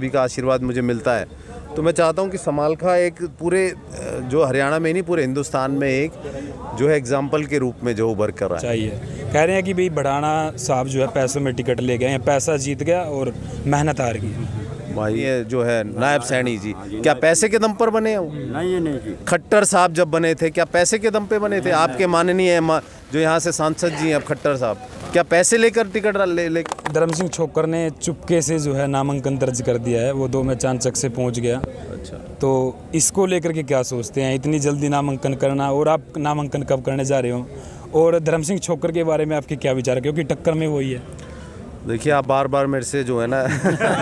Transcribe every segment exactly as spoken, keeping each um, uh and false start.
सभी का आशीर्वाद मुझे मिलता है, तो मैं चाहता हूं कि समालखा एक पूरे जो हरियाणा में नहीं पूरे हिंदुस्तान में एक जो है एग्जाम्पल के रूप में जो उभर कर रहा है। चाहिए कह रहे हैं कि भाई बढ़ाना साहब जो है पैसों में टिकट ले गए हैं, पैसा जीत गया और मेहनत हार गई। भाई ये जो है नायब सैनी जी क्या पैसे के दम पर बने हैं? नहीं नहीं जी। खट्टर साहब जब बने थे क्या पैसे के दम पे बने थे? आपके माननीय जो यहाँ से सांसद जी हैं अब खट्टर साहब क्या पैसे लेकर टिकट ले ले धर्म सिंह छोक्कर ने चुपके से जो है नामांकन दर्ज कर दिया है, वो दो में चांचक से पहुंच गया। अच्छा, तो इसको लेकर के क्या सोचते हैं, इतनी जल्दी नामांकन करना, और आप नामांकन कब करने जा रहे हो, और धर्म सिंह छोक्कर के बारे में आपके क्या विचार है, क्योंकि टक्कर में वही है। देखिए आप बार बार मेरे से जो है ना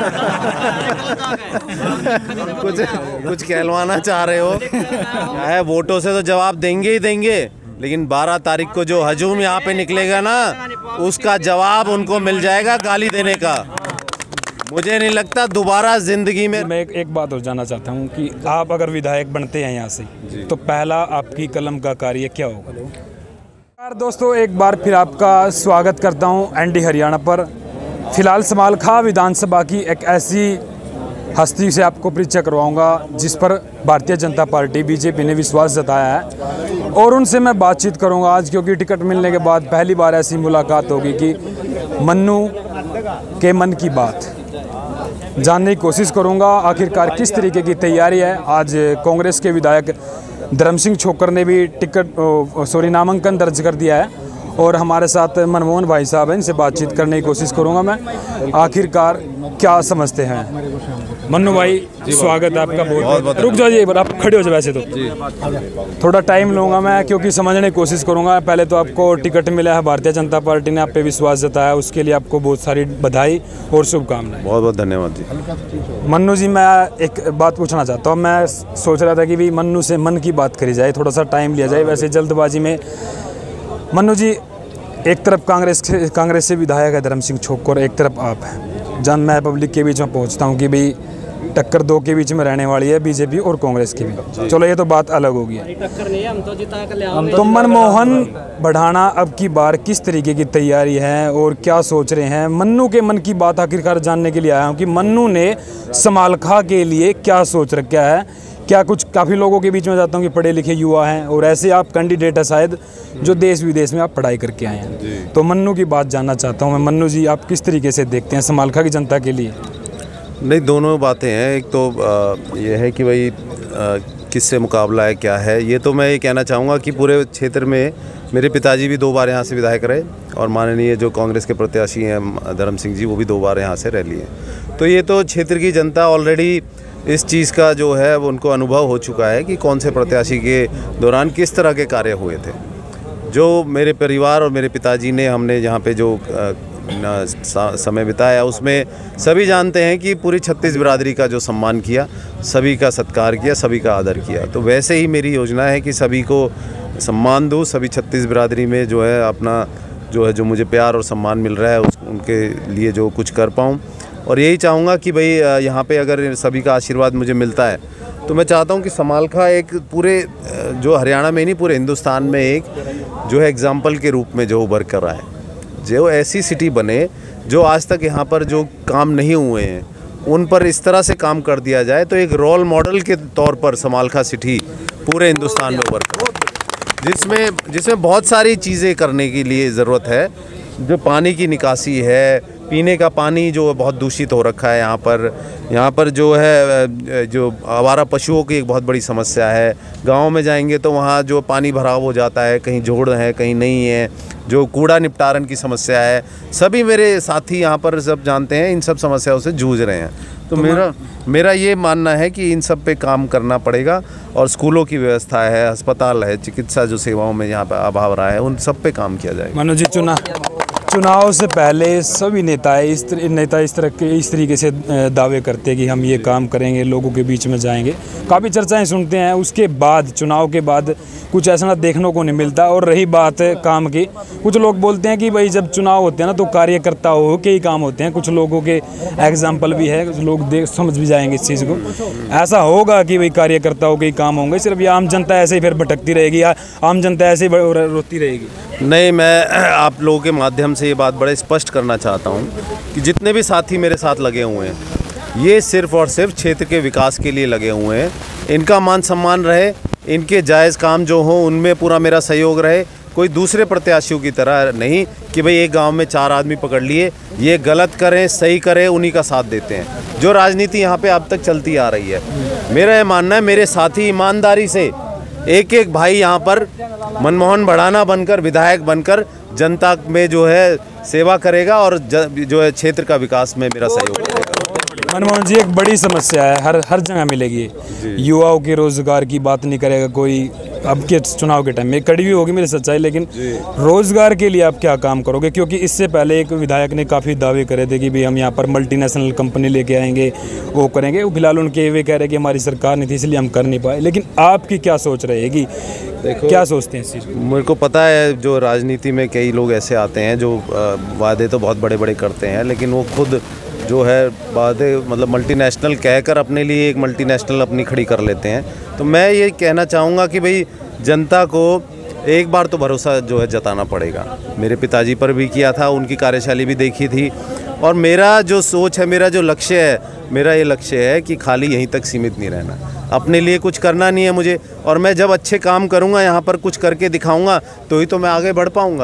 कुछ कुछ कहलवाना चाह रहे हो, क्या है वोटों से तो जवाब देंगे ही देंगे, लेकिन बारह तारीख को जो हजूम यहाँ पे निकलेगा ना उसका जवाब उनको मिल जाएगा गाली देने का। मुझे नहीं लगता दोबारा जिंदगी में। मैं एक, एक बात और जानना चाहता हूँ कि आप अगर विधायक बनते हैं यहाँ से तो पहला आपकी कलम का कार्य क्या होगा? दोस्तों एक बार फिर आपका स्वागत करता हूँ एनडी हरियाणा पर। फिलहाल समालखा विधानसभा की एक ऐसी हस्ती से आपको परिचय करवाऊंगा जिस पर भारतीय जनता पार्टी बीजेपी ने विश्वास जताया है, और उनसे मैं बातचीत करूंगा आज, क्योंकि टिकट मिलने के बाद पहली बार ऐसी मुलाकात होगी कि मन्नू के मन की बात जानने की कोशिश करूंगा। आखिरकार किस तरीके की तैयारी है। आज कांग्रेस के विधायक धर्म सिंह छोक्कर ने भी टिकट सॉरी नामांकन दर्ज कर दिया है, और हमारे साथ मनमोहन भाई साहब हैं, इनसे बातचीत करने की कोशिश करूंगा मैं आखिरकार क्या समझते हैं। मन्नू भाई स्वागत है आपका बहुत बहुत। रुक जाइए एक बार, आप खड़े हो जाए। वैसे तो थोड़ा टाइम लूँगा मैं, क्योंकि समझने की कोशिश करूँगा। पहले तो आपको टिकट मिला है, भारतीय जनता पार्टी ने आप पे विश्वास जताया, उसके लिए आपको बहुत सारी बधाई और शुभकामनाएं। बहुत बहुत धन्यवाद जी। मन्नू जी मैं एक बात पूछना चाहता हूँ। मैं सोच रहा था कि भी मन्नू से मन की बात करी जाए, थोड़ा सा टाइम लिया जाए, वैसे जल्दबाजी में। मन्नू जी, एक तरफ कांग्रेस कांग्रेस से विधायक है धर्म सिंह छोक्कर, एक तरफ आप हैं। जब मैं पब्लिक के बीच में पहुंचता हूं कि भाई टक्कर दो के बीच में रहने वाली है, बीजेपी और कांग्रेस की भी। चलो ये तो बात अलग होगी। तो मनमोहन बढ़ाना अब की बार किस तरीके की तैयारी है और क्या सोच रहे हैं? मन्नू के मन की बात आखिरकार जानने के लिए आया हूँ कि मन्नू ने समालखा के लिए क्या सोच रखा है। क्या कुछ काफ़ी लोगों के बीच में जाता हूँ कि पढ़े लिखे युवा हैं, और ऐसे आप कैंडिडेट है शायद जो देश विदेश में आप पढ़ाई करके आए हैं, तो मन्नू की बात जानना चाहता हूँ मैं। मन्नू जी, आप किस तरीके से देखते हैं समालखा की जनता के लिए? नहीं, दोनों बातें हैं। एक तो ये है कि भाई किससे मुकाबला है, क्या है, ये तो मैं ये कहना चाहूँगा कि पूरे क्षेत्र में मेरे पिताजी भी दो बार यहाँ से विधायक रहे, और माननीय जो कांग्रेस के प्रत्याशी हैं धर्म सिंह जी, वो भी दो बार यहाँ से रह लिए। तो ये तो क्षेत्र की जनता ऑलरेडी इस चीज़ का जो है वो उनको अनुभव हो चुका है कि कौन से प्रत्याशी के दौरान किस तरह के कार्य हुए थे। जो मेरे परिवार और मेरे पिताजी ने हमने यहाँ पे जो समय बिताया, उसमें सभी जानते हैं कि पूरी छत्तीस बिरादरी का जो सम्मान किया, सभी का सत्कार किया, सभी का आदर किया। तो वैसे ही मेरी योजना है कि सभी को सम्मान दूँ, सभी छत्तीस बिरादरी में जो है अपना जो है जो मुझे प्यार और सम्मान मिल रहा है उस उनके लिए जो कुछ कर पाऊँ। और यही चाहूँगा कि भाई यहाँ पे अगर सभी का आशीर्वाद मुझे मिलता है, तो मैं चाहता हूँ कि समालखा एक पूरे जो हरियाणा में नहीं पूरे हिंदुस्तान में एक जो है एग्जाम्पल के रूप में जो उभर कर रहा है। जो ऐसी सिटी बने जो आज तक यहाँ पर जो काम नहीं हुए हैं उन पर इस तरह से काम कर दिया जाए, तो एक रोल मॉडल के तौर पर समालखा सिटी पूरे हिंदुस्तान में उभर कर, जिसमें जिसमें बहुत सारी चीज़ें करने के लिए ज़रूरत है। जो पानी की निकासी है, पीने का पानी जो बहुत दूषित हो रखा है यहाँ पर यहाँ पर जो है जो आवारा पशुओं की एक बहुत बड़ी समस्या है। गाँव में जाएंगे तो वहाँ जो पानी भराव हो जाता है, कहीं जोड़ है कहीं नहीं है, जो कूड़ा निपटारण की समस्या है, सभी मेरे साथी यहाँ पर सब जानते हैं, इन सब समस्याओं से जूझ रहे हैं। तो, तो मेरा मेरा ये मानना है कि इन सब पे काम करना पड़ेगा, और स्कूलों की व्यवस्था है, अस्पताल है, चिकित्सा जो सेवाओं में यहाँ पर अभाव रहा है, उन सब पे काम किया जाएगा। मनोज जी, चुना चुनाव से पहले सभी नेता इस नेता इस तरह के इस तरीके से दावे करते हैं कि हम ये काम करेंगे, लोगों के बीच में जाएंगे, काफ़ी चर्चाएं सुनते हैं। उसके बाद चुनाव के बाद कुछ ऐसा देखने को नहीं मिलता। और रही बात काम की, कुछ लोग बोलते हैं कि भाई जब चुनाव होते हैं ना तो कार्यकर्ता हो के ही काम होते हैं। कुछ लोगों के एग्जाम्पल भी है, कुछ लोग देख समझ भी जाएंगे इस चीज़ को। ऐसा होगा कि भाई कार्यकर्ताओं के ही काम होंगे, सिर्फ ये आम जनता ऐसे ही फिर भटकती रहेगी या आम जनता ऐसे ही रोती रहेगी? नहीं, मैं आप लोगों के माध्यम से ये बात बड़े स्पष्ट करना चाहता हूँ कि जितने भी साथी मेरे साथ लगे हुए हैं, ये सिर्फ और सिर्फ क्षेत्र के विकास के लिए लगे हुए हैं। इनका मान सम्मान रहे, इनके जायज़ काम जो हों उनमें पूरा मेरा सहयोग रहे। कोई दूसरे प्रत्याशियों की तरह नहीं कि भाई एक गांव में चार आदमी पकड़ लिए, ये गलत करें सही करें उन्हीं का साथ देते हैं। जो राजनीति यहाँ पे अब तक चलती आ रही है, मेरा ये मानना है मेरे साथी ईमानदारी से एक एक भाई यहाँ पर मनमोहन भड़ाना बनकर, विधायक बनकर जनता में जो है सेवा करेगा और जो है क्षेत्र का विकास में मेरा सहयोग करेगा। मनमोहन जी, एक बड़ी समस्या है, हर हर जगह मिलेगी, युवाओं के रोजगार की बात नहीं करेगा कोई। अब के चुनाव के टाइम में कड़वी होगी मेरी सच्चाई, लेकिन रोजगार के लिए आप क्या काम करोगे? क्योंकि इससे पहले एक विधायक ने काफ़ी दावे करे थे कि भाई हम यहाँ पर मल्टीनेशनल कंपनी लेके आएंगे, वो करेंगे। वो फिलहाल उनके वे कह रहे कि हमारी सरकार नहीं थी इसलिए हम कर नहीं पाए। लेकिन आपकी क्या सोच रहेगी, क्या सोचते हैं इस चीज़? मेरे को पता है जो राजनीति में कई लोग ऐसे आते हैं जो वादे तो बहुत बड़े बड़े करते हैं, लेकिन वो खुद जो है वादे मतलब मल्टीनेशनल कहकर अपने लिए एक मल्टीनेशनल अपनी खड़ी कर लेते हैं। तो मैं ये कहना चाहूँगा कि भाई जनता को एक बार तो भरोसा जो है जताना पड़ेगा। मेरे पिताजी पर भी किया था, उनकी कार्यशैली भी देखी थी, और मेरा जो सोच है, मेरा जो लक्ष्य है, मेरा ये लक्ष्य है कि खाली यहीं तक सीमित नहीं रहना, अपने लिए कुछ करना नहीं है मुझे। और मैं जब अच्छे काम करूँगा, यहाँ पर कुछ करके दिखाऊँगा, तो ही तो मैं आगे बढ़ पाऊँगा।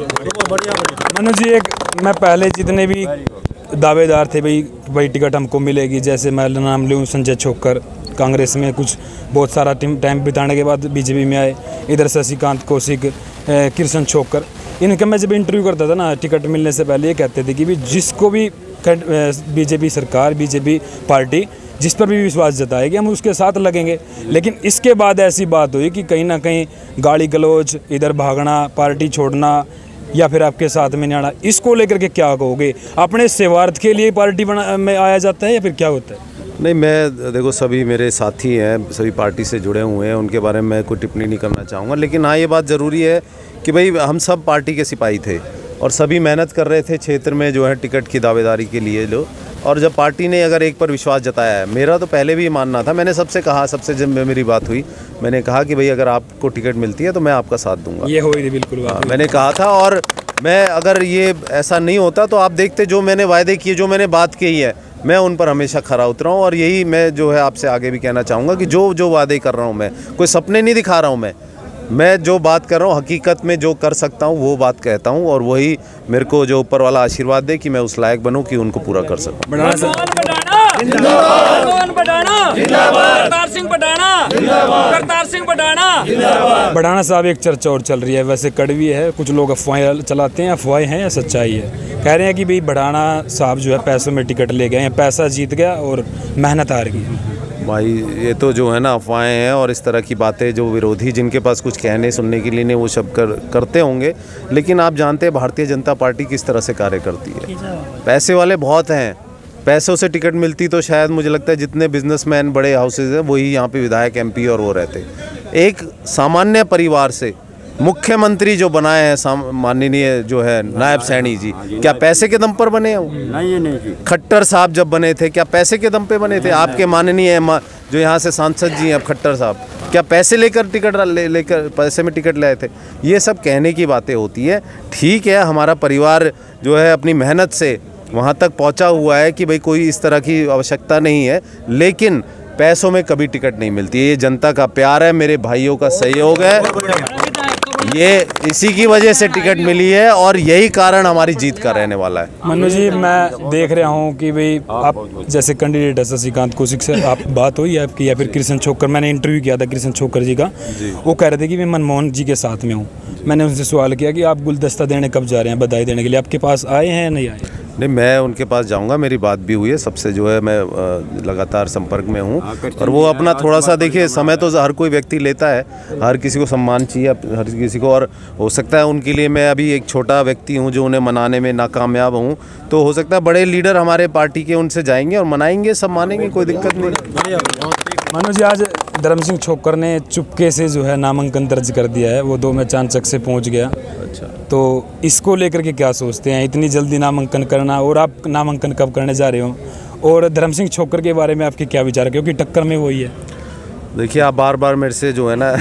मनोज जी, एक मैं पहले जितने भी दावेदार थे भाई भाई टिकट हमको मिलेगी, जैसे मैं नाम लूँ संजय छोकर, कांग्रेस में कुछ बहुत सारा टाइम बिताने के बाद बीजेपी में आए, इधर शशिकांत कौशिक, किशन छोकर, इनका मैं जब इंटरव्यू करता था ना टिकट मिलने से पहले, ये कहते थे कि भी जिसको भी बीजेपी सरकार, बीजेपी पार्टी जिस पर भी विश्वास जताएगी हम उसके साथ लगेंगे। लेकिन इसके बाद ऐसी बात हुई कि कहीं ना कहीं गाली गलौज, इधर भागना, पार्टी छोड़ना, या फिर आपके साथ में नहीं आना, इसको लेकर के क्या कहोगे? अपने सेवार्थ के लिए पार्टी बना में आया जाता है या फिर क्या होता है? नहीं, मैं देखो सभी मेरे साथी हैं, सभी पार्टी से जुड़े हुए हैं, उनके बारे में मैं कोई टिप्पणी नहीं करना चाहूँगा। लेकिन हाँ, ये बात ज़रूरी है कि भाई हम सब पार्टी के सिपाही थे और सभी मेहनत कर रहे थे क्षेत्र में जो है टिकट की दावेदारी के लिए लो। और जब पार्टी ने अगर एक पर विश्वास जताया है, मेरा तो पहले भी मानना था, मैंने सबसे कहा, सबसे जब मेरी बात हुई मैंने कहा कि भाई अगर आपको टिकट मिलती है तो मैं आपका साथ दूंगा। ये हुई थी बिल्कुल, हाँ, मैंने कहा था। और मैं अगर ये ऐसा नहीं होता तो आप देखते जो मैंने वायदे किए, जो मैंने बात की है, मैं उन पर हमेशा खरा उतरा हूँ। और यही मैं जो है आपसे आगे भी कहना चाहूँगा कि जो जो वादे कर रहा हूँ, मैं कोई सपने नहीं दिखा रहा हूँ, मैं मैं जो बात कर रहा हूँ हकीकत में जो कर सकता हूँ वो बात कहता हूँ। और वही मेरे को जो ऊपर वाला आशीर्वाद दे कि मैं उस लायक बनूँ कि उनको पूरा कर सकूँ। बढ़ाना साहब, एक चर्चा और चल रही है, वैसे कड़वी है, कुछ लोग अफवाहें चलाते हैं, अफवाहें हैं या सच्चाई है? कह रहे हैं कि भाई बढ़ाना साहब जो है पैसों में टिकट ले गए हैं, पैसा जीत गया और मेहनत हार गई। भाई ये तो जो है ना अफवाहें हैं, और इस तरह की बातें जो विरोधी जिनके पास कुछ कहने सुनने के लिए नहीं वो सब कर करते होंगे। लेकिन आप जानते हैं भारतीय जनता पार्टी किस तरह से कार्य करती है। पैसे वाले बहुत हैं, पैसों से टिकट मिलती तो शायद मुझे लगता है जितने बिजनेसमैन बड़े हाउसेज हैं वही यहाँ पे विधायक, एमपी और वो रहते। एक सामान्य परिवार से मुख्यमंत्री जो बनाए हैं माननीय जो है नायब सैनी जी, क्या पैसे के दम पर बने हैं? नहीं नहीं जी। खट्टर साहब जब बने थे क्या पैसे के दम पे बने थे? आपके माननीय जो यहाँ से सांसद जी हैं अब खट्टर साहब, क्या पैसे लेकर टिकट ले लेकर पैसे में टिकट लाए थे? ये सब कहने की बातें होती है। ठीक है, हमारा परिवार जो है अपनी मेहनत से वहाँ तक पहुँचा हुआ है कि भाई कोई इस तरह की आवश्यकता नहीं है, लेकिन पैसों में कभी टिकट नहीं मिलती। ये जनता का प्यार है, मेरे भाइयों का सहयोग है, ये इसी की वजह से टिकट मिली है और यही कारण हमारी जीत का रहने वाला है। मनु जी, मैं देख रहा हूँ कि भाई आप जैसे कैंडिडेट है शशिकांत कौशिक से आप बात हुई है आपकी, या फिर किशन छोकर, मैंने इंटरव्यू किया था किशन छोकर जी का जी। वो कह रहे थे कि मैं मनमोहन जी के साथ में हूँ। मैंने उनसे सवाल किया कि आप गुलदस्ता देने कब जा रहे हैं, बधाई देने के लिए, आपके पास आए हैं या नहीं आए? नहीं, मैं उनके पास जाऊंगा, मेरी बात भी हुई है सबसे, जो है मैं लगातार संपर्क में हूँ। और वो अपना थोड़ा सा देखिए, समय तो हर कोई व्यक्ति लेता है, हर किसी को सम्मान चाहिए हर किसी को, और हो सकता है उनके लिए मैं अभी एक छोटा व्यक्ति हूँ जो उन्हें मनाने में नाकामयाब हूँ, तो हो सकता है बड़े लीडर हमारे पार्टी के उनसे जाएंगे और मनाएंगे, सब मानेंगे, कोई दिक्कत नहीं। मनोज जी, आज धर्म सिंह छोकर ने चुपके से जो है नामांकन दर्ज कर दिया है, वो दो में चांचक से पहुंच गया। अच्छा, तो इसको लेकर के क्या सोचते हैं, इतनी जल्दी नामांकन करना, और आप नामांकन कब करने जा रहे हो, और धर्म सिंह छोकर के बारे में आपके क्या विचार है, क्योंकि टक्कर में वही है? देखिए आप बार बार मेरे से जो है ना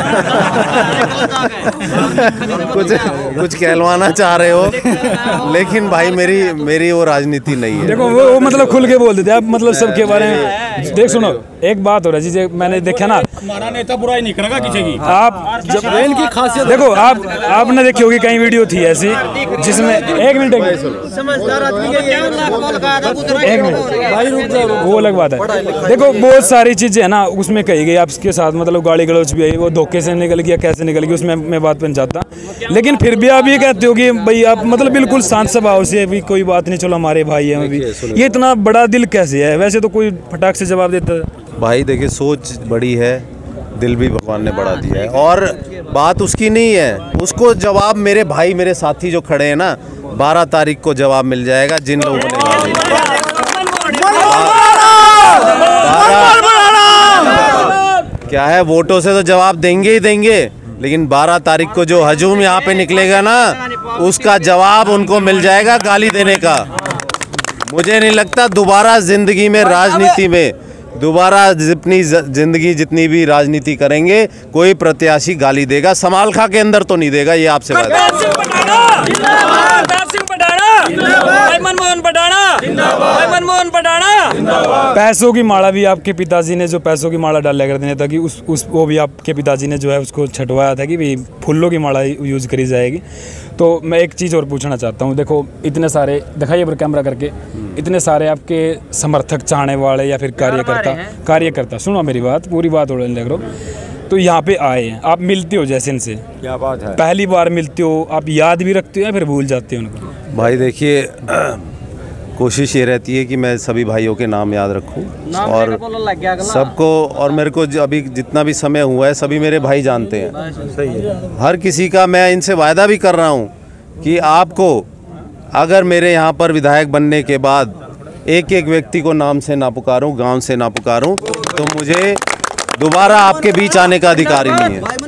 कुछ कुछ कहलवाना चाह रहे हो, लेकिन भाई मेरी मेरी वो राजनीति नहीं है। देखो वो, वो मतलब खुल के बोल देते आप, मतलब सबके बारे में। देख सुनो, एक बात हो रहा है जी, मैंने देखा ना, हमारा नेता बुराई नहीं करेगा किसी की। आप जब इनकी खासियत देखो, आप आपने देखी होगी कई वीडियो थी ऐसी जिसमें एक मिनट समझदार आदमी एक मिनट भाई रुक जाओ, वो अलग बात है। देखो बहुत सारी चीजें है ना उसमें कही गई आपके साथ, मतलब गाली गलौज भी आई, वो धोखे से निकल गया, कैसे निकल गया, उसमें मैं बात बन जाता। लेकिन फिर भी आप ये कहते हो कि भाई आप मतलब बिल्कुल शांत स्वभाव से, अभी कोई बात नहीं, चलो हमारे भाई हैं अभी, ये इतना बड़ा दिल कैसे है? वैसे तो कोई फटाक से जवाब देता है। भाई देखिए सोच बड़ी है, दिल भी भगवान ने बढ़ा दिया है, और बात उसकी नहीं है, उसको जवाब मेरे भाई मेरे साथी जो खड़े हैं ना, बारह तारीख को जवाब मिल जाएगा जिन लोगों ने क्या है, वोटों से तो जवाब देंगे ही देंगे, लेकिन बारह तारीख को जो हजूम यहाँ पे निकलेगा ना, उसका जवाब उनको मिल जाएगा गाली देने का। मुझे नहीं लगता दोबारा जिंदगी में, राजनीति में दोबारा जितनी जिंदगी जितनी भी राजनीति करेंगे, कोई प्रत्याशी गाली देगा समालखा के अंदर तो नहीं देगा, ये आपसे बात है। पैसों की माला भी आपके पिताजी ने, जो पैसों की माला डाला कर देने था कि उस उस वो भी आपके पिताजी ने जो है उसको छटवाया था कि भाई फूलों की माला यूज़ करी जाएगी। तो मैं एक चीज़ और पूछना चाहता हूँ, देखो इतने सारे, दिखाइए पर कैमरा करके, इतने सारे आपके समर्थक, चाहने वाले या फिर कार्यकर्ता कार्यकर्ता सुनो मेरी बात, पूरी बात उड़ने लग रहा हो, तो यहाँ पे आए हैं, आप मिलते हो जैसे इनसे, क्या बात है, पहली बार मिलते हो, आप याद भी रखते हो या फिर भूल जाते हो उनको? भाई देखिए कोशिश ये रहती है कि मैं सभी भाइयों के नाम याद रखूं और सबको, और मेरे को अभी जितना भी समय हुआ है सभी मेरे भाई जानते हैं। सही है। हर किसी का मैं इनसे वायदा भी कर रहा हूं कि आपको अगर मेरे यहाँ पर विधायक बनने के बाद एक एक व्यक्ति को नाम से ना पुकारूं, गांव से ना पुकारूं, तो मुझे दोबारा आपके बीच आने का अधिकार ही नहीं है।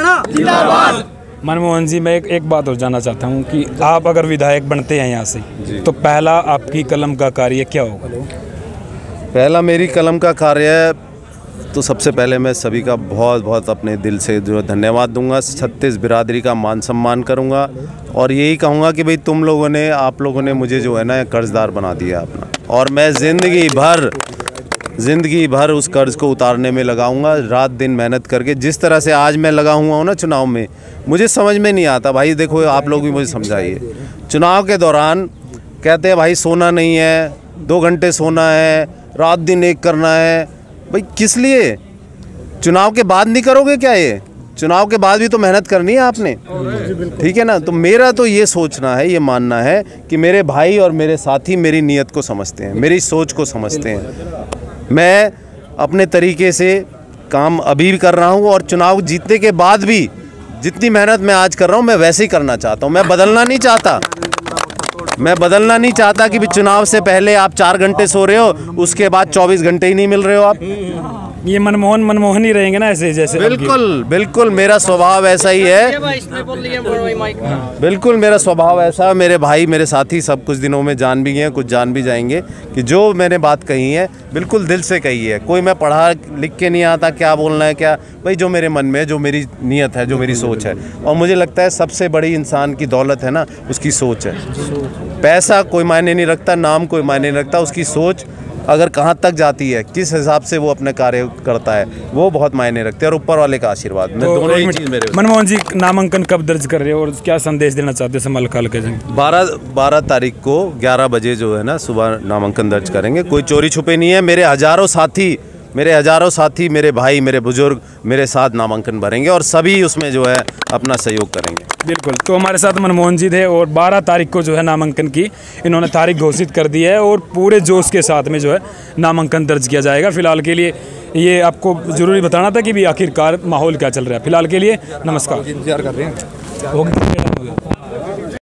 मनमोहन जी, मैं एक, एक बात और जानना चाहता हूँ कि आप अगर विधायक बनते हैं यहाँ से, तो पहला आपकी कलम का कार्य क्या होगा? पहला मेरी कलम का कार्य तो सबसे पहले मैं सभी का बहुत बहुत अपने दिल से जो धन्यवाद दूंगा, छत्तीस बिरादरी का मान सम्मान करूंगा और यही कहूंगा कि भाई तुम लोगों ने, आप लोगों ने मुझे जो है ना कर्जदार बना दिया अपना, और मैं ज़िंदगी भर ज़िंदगी भर उस कर्ज को उतारने में लगाऊंगा, रात दिन मेहनत करके। जिस तरह से आज मैं लगा हुआ हूँ ना चुनाव में, मुझे समझ में नहीं आता भाई, देखो आप लोग भी मुझे समझाइए, चुनाव के दौरान कहते हैं भाई सोना नहीं है, दो घंटे सोना है, रात दिन एक करना है, भाई किस लिए? चुनाव के बाद नहीं करोगे क्या? ये चुनाव के बाद भी तो मेहनत करनी है आपने, ठीक है ना? तो मेरा तो ये सोचना है, ये मानना है कि मेरे भाई और मेरे साथी मेरी नीयत को समझते हैं, मेरी सोच को समझते हैं। मैं अपने तरीके से काम अभी भी कर रहा हूँ और चुनाव जीतने के बाद भी जितनी मेहनत मैं आज कर रहा हूँ मैं वैसे ही करना चाहता हूँ। मैं बदलना नहीं चाहता, मैं बदलना नहीं चाहता कि भी चुनाव से पहले आप चार घंटे सो रहे हो, उसके बाद चौबीस घंटे ही नहीं मिल रहे हो आप। ये मनमोहन मनमोहन ही रहेंगे ना ऐसे जैसे? बिल्कुल बिल्कुल, मेरा स्वभाव ऐसा ही है, बिल्कुल मेरा स्वभाव ऐसा है। मेरे भाई मेरे साथी सब कुछ दिनों में जान भी गए, कुछ जान भी जाएंगे कि जो मैंने बात कही है बिल्कुल दिल से कही है। कोई मैं पढ़ा लिख के नहीं आता क्या बोलना है क्या, भाई जो मेरे मन में, जो मेरी नीयत है, जो मेरी सोच है। और मुझे लगता है सबसे बड़ी इंसान की दौलत है ना, उसकी सोच है। पैसा कोई मायने नहीं रखता, नाम कोई मायने नहीं रखता, उसकी सोच अगर कहाँ तक जाती है, किस हिसाब से वो अपने कार्य करता है, वो बहुत मायने रखते हैं। और ऊपर वाले का आशीर्वाद, मैं दोनों ही चीज़ मेरे। मनमोहन जी नामांकन कब दर्ज कर रहे हो और क्या संदेश देना चाहते हैं समालखा के जन? बारह बारह तारीख को ग्यारह बजे जो है ना सुबह नामांकन दर्ज करेंगे। कोई चोरी छुपे नहीं है, मेरे हजारों साथी मेरे हजारों साथी मेरे भाई मेरे बुजुर्ग मेरे साथ नामांकन भरेंगे और सभी उसमें जो है अपना सहयोग करेंगे। बिल्कुल। तो हमारे साथ मनमोहन जी थे और बारह तारीख को जो है नामांकन की इन्होंने तारीख घोषित कर दी है और पूरे जोश के साथ में जो है नामांकन दर्ज किया जाएगा। फिलहाल के लिए ये आपको ज़रूरी बताना था कि भी आखिरकार माहौल क्या चल रहा है। फिलहाल के लिए नमस्कार। इंतजार कर रहे हैं। हो गया।